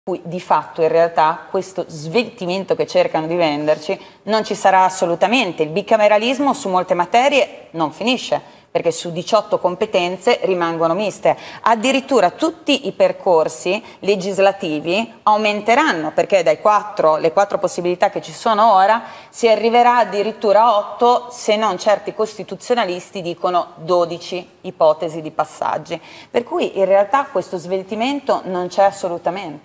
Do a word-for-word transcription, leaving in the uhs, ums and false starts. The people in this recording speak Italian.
cui di fatto in realtà questo sveltimento che cercano di venderci non ci sarà assolutamente. Il bicameralismo su molte materie non finisce, perché su diciotto competenze rimangono miste. Addirittura tutti i percorsi legislativi aumenteranno, perché dai quattro, le quattro possibilità che ci sono ora si arriverà addirittura a otto, se non certi costituzionalisti dicono dodici ipotesi di passaggi. Per cui in realtà questo sveltimento non c'è assolutamente.